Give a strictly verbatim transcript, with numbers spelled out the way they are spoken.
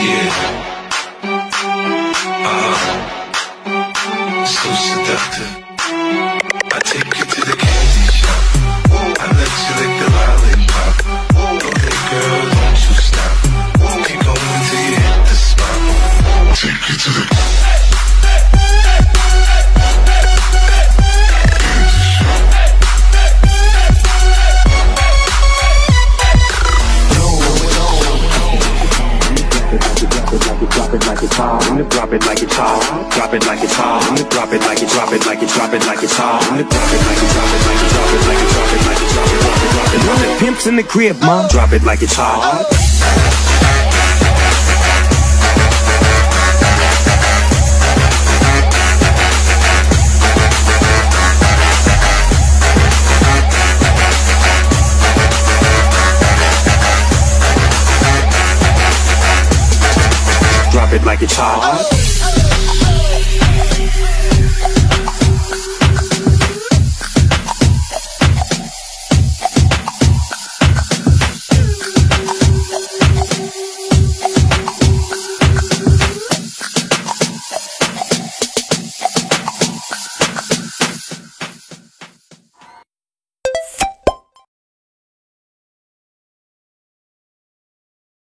Yeah. Uh-huh. So seductive. I take you to the candy shop. I let you lick the lollipop. Go ahead, girl, don't you stop. Keep going till you hit the spot. Take you to the Drop it like it's hot, and drop it like it's hot. Drop it like it's hot, and drop it like it's drop it like it's drop it like it's hot. And drop it like it's drop it like it's drop it like it's drop it like it's drop it drop it drop it. Drop it, pimps in the crib, mom. Drop it like it's hot. Drop it like it's hot.